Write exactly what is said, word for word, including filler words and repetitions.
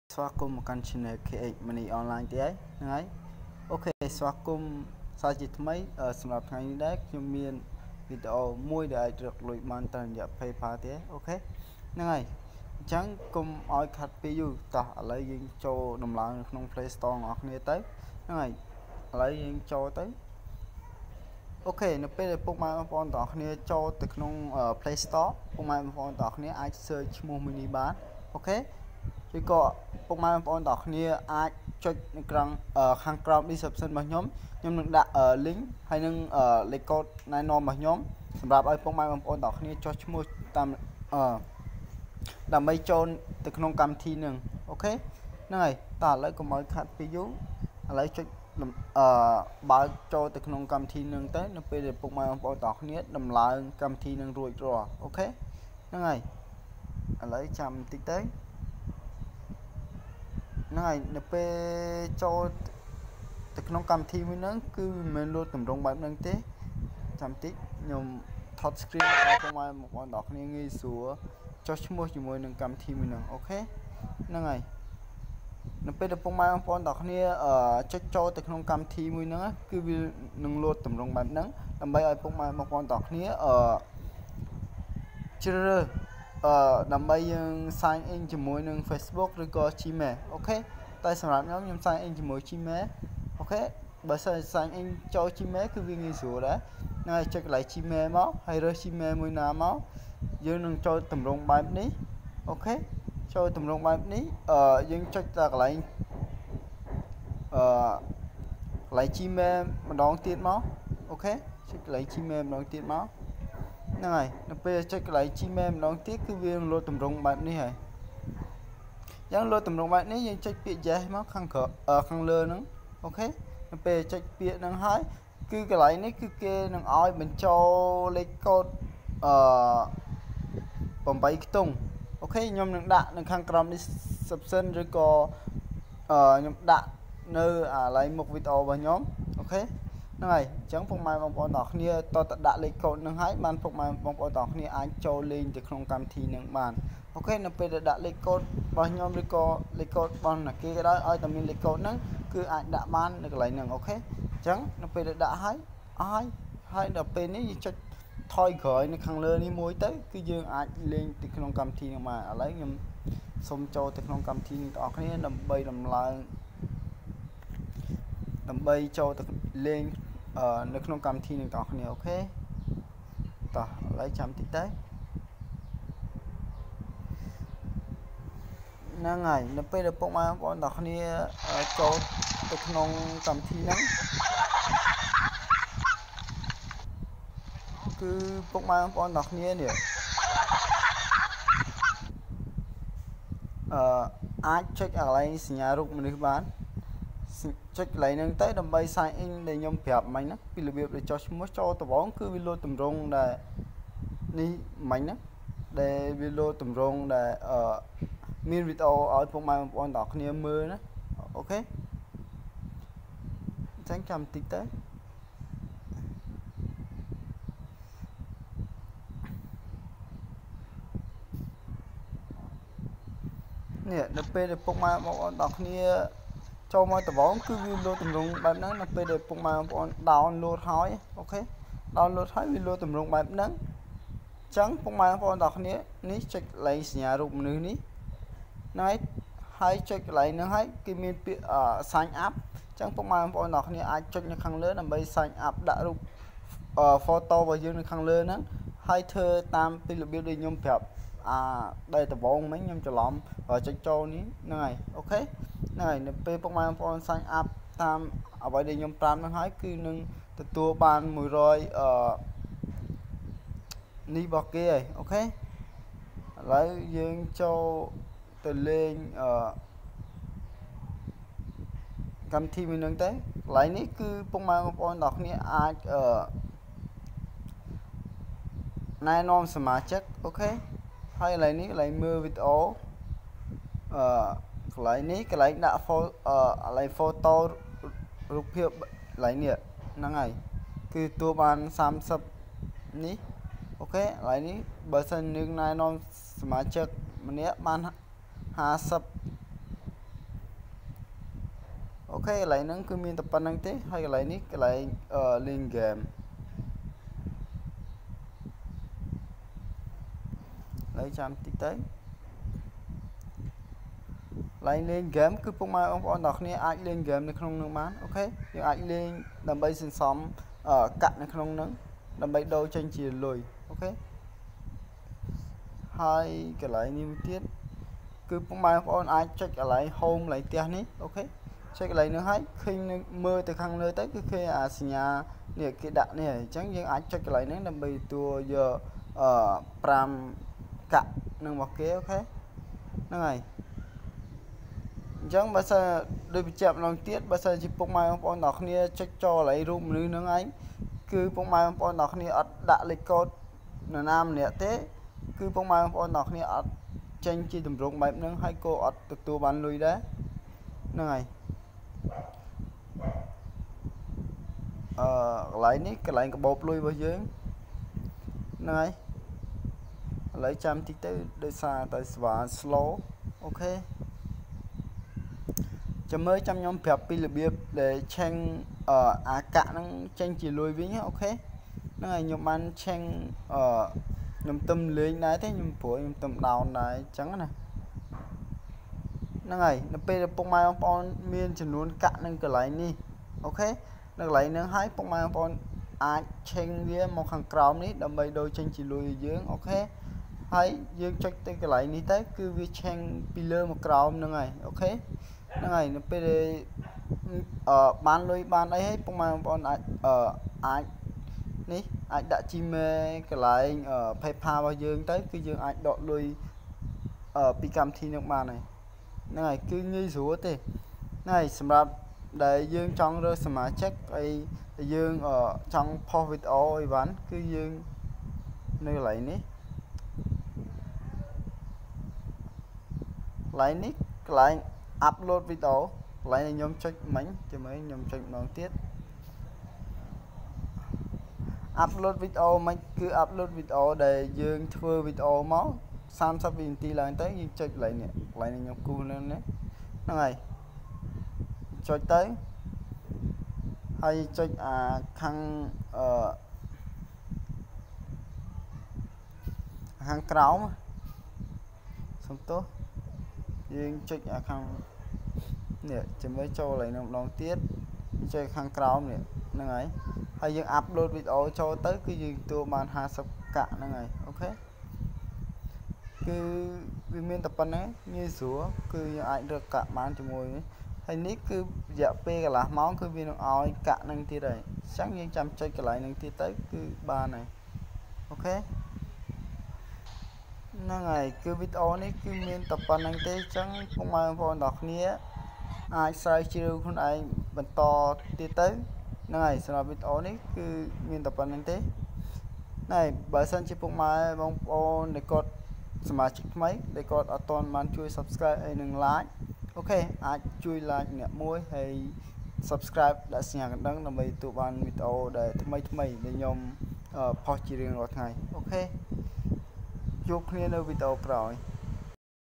ស្វាគមន៍មកកាន់ channel เค เอ็กซ์ Money Online ទៀតហើយហ្នឹងហើយអូខេស្វាគមន៍សាជាថ្មីសម្រាប់ថ្ងៃនេះដែរខ្ញុំមានវីដេអូមួយដែលអាចរកលុយបានតាមរយៈ PayPal ទៀតអូខេហ្នឹងហើយអញ្ចឹងកុំឲ្យខាត់ពេលយូរតោះឥឡូវយើងចូលដំឡើងនៅក្នុង Play Store របស់គ្នាទៅហ្នឹងហើយឥឡូវយើងចូលទៅអូខេនៅពេលដែលពុកម៉ែបងប្អូនទាំងអស់គ្នាចូលទៅក្នុង Play Store ពុកម៉ែបងប្អូនទាំងអស់គ្នាអាច search ឈ្មោះមួយនេះបានអូខេឬក៏ពុកម៉ែបងប្អូនទាំងអស់គ្នាអាចចុចនៅក្រោមខាងក្រោម description របស់ខ្ញុំខ្ញុំនឹងដាក់ link ហើយនឹងលេខកូដណែនាំរបស់ខ្ញុំសម្រាប់ឲ្យពុកម៉ែបងប្អូនទាំងអស់គ្នាចុះឈ្មោះតាមអឺដើម្បីចូលទៅក្នុងកម្មវិធីនឹងអូខេហ្នឹងហើយតោះឥឡូវកុំឲ្យខាត់ពេលយូរឥឡូវចុចអឺបើកចូលទៅក្នុងកម្មវិធីនឹងទៅនៅពេលដែលពុកម៉ែបងប្អូនទាំងអស់គ្នាដំឡើងកម្មវិធីនឹងរួចរាល់អូខេហ្នឹងហើយឥឡូវចាំបន្តិចទៅហ្នឹងហើយនៅពេលចូលទៅក្នុងកម្មវិធីមួយហ្នឹងគឺមិនមែនលោតតម្រង់បែបហ្នឹងទេចាំបន្តិចខ្ញុំថត screen ឲ្យពុកម៉ែបងប្អូនទាំងអស់គ្នាងាយស្រួលចុះឈ្មោះជាមួយនឹងកម្មវិធីមួយហ្នឹងអូខេហ្នឹងហើយនៅពេលដែលពុកម៉ែបងប្អូនទាំងគ្នាចុចចូលទៅក្នុងកម្មវិធីមួយហ្នឹងគឺវានឹងលោតតម្រង់បែបហ្នឹងដើម្បីឲ្យពុកម៉ែបងប្អូនទាំងគ្នាអឺជ្រើសរើសអឺដើម្បីយើង sign in ជាមួយនឹង Facebook ឬក៏ Gmail អូខេតែសម្រាប់ខ្ញុំខ្ញុំ sign in ជាមួយ Gmail អូខេបើសិន sign in ចូល Gmail គឺវាងាយស្រួលដែរហើយចុចកន្លែង Gmail មកហើយរើស Gmail មួយណាមកយើងនឹងចូលតម្រង់បែបនេះអូខេចូលតម្រង់បែបនេះអឺយើងចុចតែកន្លែងអឺកន្លែង Gmail ម្ដងទៀតមកអូខេចុចកន្លែង Gmail ម្ដងទៀតមកហ្នឹងហើយនៅពេលចុចកន្លែង Gmail ម្ដងទៀតគឺវានឹងលោតតម្រង់បែបនេះហើយយ៉ាងលោតតម្រង់បែបនេះយើងចុចពាក្យ yes មកខាងក្រៅខាងលើហ្នឹងអូខេនៅពេលចុចពាក្យហ្នឹងហើយគឺកន្លែងនេះគឺគេនឹងឲ្យបញ្ចូលលេខកូដអឺ8ខ្ទង់អូខេខ្ញុំនឹងដាក់នៅខាងក្រោមនេះ description ឬក៏អឺខ្ញុំដាក់នៅអាឡៃមុខវីដេអូរបស់ខ្ញុំអូខេហ្នឹងហើយអញ្ចឹងពុកម៉ែបងប្អូនទាំងគ្នាតតដាក់លេខកូដនឹងហើយបានពុកម៉ែបងប្អូនទាំងគ្នាអាចចូលលេងទៅក្នុងកម្មវិធីនឹងបានអូខេនៅពេលដែលដាក់លេខកូដរបស់ខ្ញុំឬក៏លេខកូដរបស់អ្នកគេក៏ដោយឲ្យតែមានលេខកូដហ្នឹងគឺអាចដាក់បាននៅកន្លែងហ្នឹងអូខេអញ្ចឹងនៅពេលដែលដាក់ហើយអស់ហើយហើយដល់ពេលនេះយើងចុចថយក្រោយនៅខាងលើនេះមួយទៅគឺយើងអាចលេងទៅក្នុងកម្មវិធីនឹងបានឥឡូវខ្ញុំសូមចូលទៅក្នុងកម្មវិធីទាំងអស់គ្នាដើម្បីដំឡើងដើម្បីចូលទៅលេងនៅក្នុងកម្មវិធីនឹងទាំងអស់គ្នាអូខេតោះឥឡូវចាំតិចទៅហ្នឹងហើយនៅពេលដែលពុកម៉ែបងប្អូនទាំងគ្នាចូលទៅក្នុងកម្មវិធីហ្នឹងគឺពុកម៉ែបងប្អូនទាំងគ្នានេះអឺអាចចុចកន្លែងសញ្ញារូបមនុស្សបានចុចកន្លែងហ្នឹងទៅដើម្បី sign in ដែលខ្ញុំប្រាប់មិញណាពីរបៀបដែលចុះឈ្មោះចូលដំបងគឺវាលោតតម្រង់ដែលនេះមិញណាដែលវាលោតតម្រង់ដែលអឺមានវីដេអូឲ្យពុកម៉ែបងប្អូនទាំងគ្នាមើលណាអូខេអញ្ចឹងចាំបន្តិចទៅនេះនៅពេលដែលពុកម៉ែបងប្អូនទាំងគ្នាចូលមកដំបងគឺវាលោតតម្រង់បែបហ្នឹងនៅពេលដែលពុកម៉ែបងប្អូន download ហើយអូខេ download ហើយវាលោតតម្រង់បែបហ្នឹងអញ្ចឹងពុកម៉ែបងប្អូនទាំងគ្នានេះចុចកន្លែងសញ្ញារូបមនុស្សនេះណៃហើយចុចកន្លែងហ្នឹងហើយគេមានពាក្យ sign up អញ្ចឹងពុកម៉ែបងប្អូនទាំងគ្នាអាចចុចនៅខាងលើដើម្បី sign up ដាក់រូប photo របស់យើងនៅខាងលើហ្នឹងហើយធ្វើតាមពីរបៀបដែលខ្ញុំប្រាប់អាដែលដំបងមិញខ្ញុំច្រឡំចុចចូលនេះហ្នឹងហើយអូខេហ្នឹងហើយនៅពេលពុកម៉ែបងប្អូន sign up តាមអ្វីដែលខ្ញុំប្រាប់ហ្នឹងហើយគឺនឹងទទួលបាន100អឺនេះរបស់គេហើយអូខេឥឡូវយើងចូលទៅលេងអឺកម្មវិធីមួយហ្នឹងទៅកន្លែងនេះគឺពុកម៉ែបងប្អូនទាំងគ្នាអាចអឺណែនាំសមាជិកអូខេហើយកន្លែងនេះកន្លែងមើលវីដេអូអឺកន្លែងនេះកន្លែងដាក់ photo អឺកន្លែង photo រូបភាពកន្លែងនេះហ្នឹងហើយគឺទទួលបានសាមសិបនេះអូខេកន្លែងនេះបើសិនយើងណែនាំសមាជិកម្នាក់បាន50 អូខេកន្លែងហ្នឹងគឺមានតែប៉ុណ្្នឹងទេហើយកន្លែងនេះកន្លែងលេងហ្គេមឡើយចាំតិចទៅឡើងលេងហ្គេមគឺពុកម៉ែបងប្អូនទាំងគ្នាអាចលេងហ្គេមនៅក្នុងនឹងបានអូខេយើងអាចលេងដើម្បីសន្សំកាក់នៅក្នុងនឹងដើម្បីដូរចេញជាលុយអូខេហើយកន្លែងនេះទៀតគឺពុកម៉ែបងប្អូនអាចចុចកន្លែង home កន្លែងផ្ទះនេះអូខេចុចកន្លែងនោះឲ្យឃើញមើលទៅខាងលើទៅគឺឃើញអាសញ្ញានេះគេដាក់នេះអញ្ចឹងយើងអាចចុចកន្លែងហ្នឹងដើម្បីទទួលយកអឺ5កាក់នឹងរបស់គេអូខេហ្នឹងហើយអញ្ចឹងបើសិនដូចបញ្ជាក់ម្ដងទៀតបើសិនជាពុកម៉ែបងប្អូនទាំងគ្នាចុចចូលកន្លែងរូបមនុស្សហ្នឹងឯងគឺពុកម៉ែបងប្អូនទាំងគ្នាអត់ដាក់លេខកូដនរណាម្នាក់ទេគឺពុកម៉ែបងប្អូនទាំងគ្នាអត់ចេញជាទម្រង់បែបហ្នឹងហើយក៏អត់ទទួលបានលុយដែរហ្នឹងហើយកន្លែងនេះកន្លែងកាបូបលុយរបស់យើងហ្នឹងហើយឥឡូវចាំតិចទៅដោយសារតែស្វា slow អូខេចាំមើលចាំខ្ញុំប្រាប់ពីរបៀបដែលឆេងអាកាក់ហ្នឹងចេញជាលុយវិញអូខេហ្នឹងហើយខ្ញុំបានឆេងអឺខ្ញុំទំលេងដែរទេខ្ញុំព្រោះខ្ញុំទំ down ដែរអញ្ចឹងណាហ្នឹងហើយនៅពេលពុកម៉ែបងប្អូនមានចំនួនកាក់នឹងកន្លែងនេះអូខេនៅកន្លែងហ្នឹងហើយពុកម៉ែបងប្អូនអាចឆេងវាមកខាងក្រោមនេះដើម្បីដូរចេញជាលុយឲ្យយើងអូខេហើយយើងចុចទៅកន្លែងនេះទៅគឺវាឆេងពីលើមកក្រោមហ្នឹងហើយអូខេហ្នឹងហើយនៅពេលដែលអឺបានលុយបានអីហើយពុកម៉ែបងប្អូនអាចអឺអាចនេះអាចដាក់ Gmail កន្លែង PayPal របស់យើងទៅគឺយើងអាចដកលុយអឺពីកម្មវិធីនឹងបានហើយហ្នឹងហើយគឺងាយស្រួលទេហ្នឹងហើយសម្រាប់ដែលយើងចង់រើសសមាជិកហើយយើងចង់ផុសវីដេអូអីវ៉ាន់គឺយើងនៅកន្លែងនេះកន្លែងនេះកន្លែង upload វីដេអូកន្លែងខ្ញុំចុចមិញចាំមើលខ្ញុំចុចម្ដងទៀត upload វីដេអូមិនគឺ upload វីដេអូដែលយើងធ្វើវីដេអូមក30វិនាទីឡើងទៅយើងចុចកន្លែងនេះកន្លែងខ្ញុំគូសនៅនេះហ្នឹងហើយចុចទៅហើយចុចអាខាងអឺខាងក្រោមសំទោសយើងចុចអាខាងនេះចាំមើលចូលកន្លែងនោះម្ដងទៀតចុចខាងក្រោមនេះហ្នឹងហើយហើយយើងអាប់ឡូតវីដេអូចូលទៅគឺយើងទទួលបាន50កាក់ហ្នឹងហើយអូខេគឺវាមានតែប៉ុណ្ណឹងងាយស្រួលគឺយើងអាចរកកាក់បានជាមួយនេះហើយនេះគឺរយៈពេលកន្លះម៉ោងគឺវានឹងឲ្យកាក់ហ្នឹងទៀតហើយអញ្ចឹងយើងចាំចុចកន្លែងហ្នឹងទៀតទៅគឺបានហើយអូខេហ្នឹងហើយគឺវីដេអូនេះគឺមានតែប៉ុណ្្នឹងទេអញ្ចឹងពុកម៉ែបងប្អូនទាំងគ្នាអាចស្រាវជ្រាវខ្លួនឯងបន្តទៀតទៅហ្នឹងហើយសម្រាប់វីដេអូនេះគឺមានតែប៉ុណ្្នឹងទេហើយបើសិនជាពុកម៉ែបងប្អូនដែលគាត់សមាជិកថ្មីដែលគាត់អត់ទាន់បានជួយ Subscribe ហើយនិង Like អូខេអាចជួយ Like អ្នកមួយហើយ Subscribe ដាក់សញ្ញាកណ្ដឹងដើម្បីទទួលបានវីដេអូដែលថ្មីថ្មីដែលខ្ញុំផុសជារៀងរាល់ថ្ងៃអូខេជួបគ្នានៅវីដេអូក្រោយ